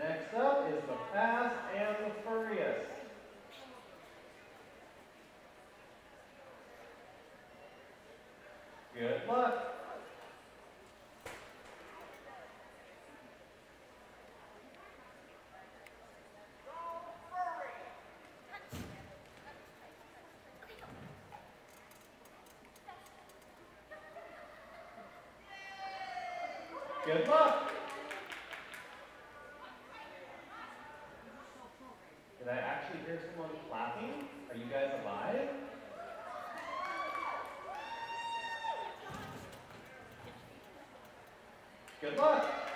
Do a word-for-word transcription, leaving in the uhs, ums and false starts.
Next up is the fast and the furriest. Good luck. Good luck. Did I actually hear someone clapping? Are you guys alive? Good luck.